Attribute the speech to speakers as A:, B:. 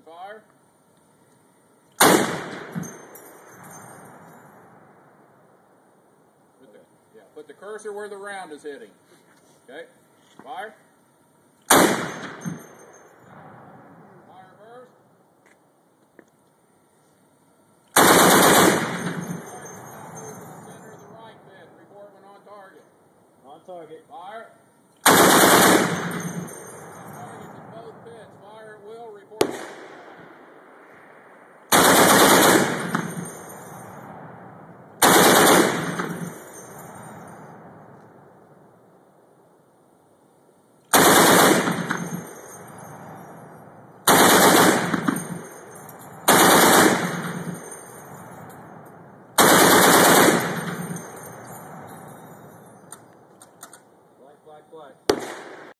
A: fire. Put the cursor where the round is hitting. Okay, fire. Fire first. Center of the right pit. Report when on target.
B: On target.
A: Fire. Targets in both pits. Fire at will. Report.
B: Black, black, black.